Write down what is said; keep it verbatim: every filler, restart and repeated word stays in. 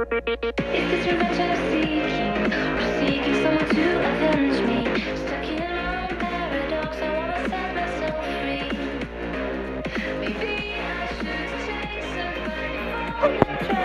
Is this revenge I'm seeking, or seeking someone to avenge me? Stuck in my own paradox, I wanna set myself free. Maybe I should take somebody for the track.